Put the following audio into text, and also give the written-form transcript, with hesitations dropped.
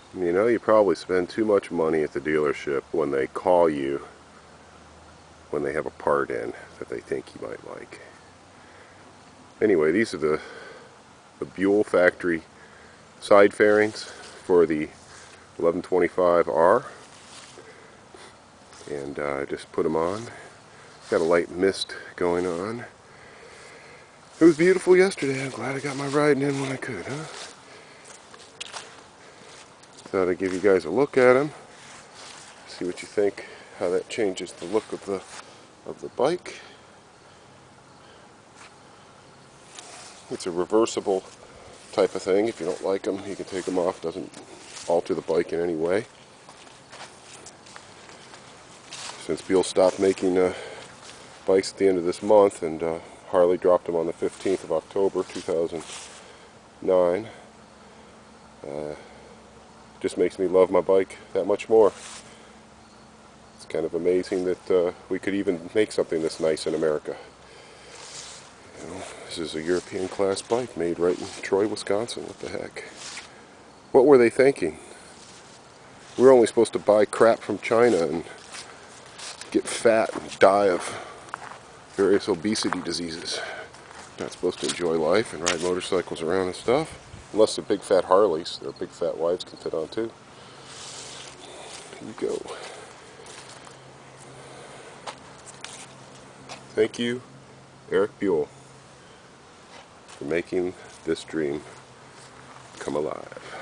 You know, you probably spend too much money at the dealership when they call you when they have a part in that they think you might like. Anyway, these are the Buell factory side fairings for the 1125R, and I just put them on. Got a light mist going on. It was beautiful yesterday. I'm glad I got my riding in when I could, huh? Thought I'd give you guys a look at them, see what you think, how that changes the look of the bike. It's a reversible type of thing. If you don't like them, you can take them off. Doesn't alter the bike in any way. Since Buell stopped making bikes at the end of this month, and Harley dropped them on the 15th of October 2009, just makes me love my bike that much more. It's kind of amazing that we could even make something this nice in America. You know, this is a European class bike made right in Troy, Wisconsin. What the heck? What were they thinking? We're only supposed to buy crap from China and get fat and die of various obesity diseases. Not supposed to enjoy life and ride motorcycles around and stuff. Unless they're big fat Harleys, their big fat wives can fit on too. Here you go. Thank you, Eric Buell, for making this dream come alive.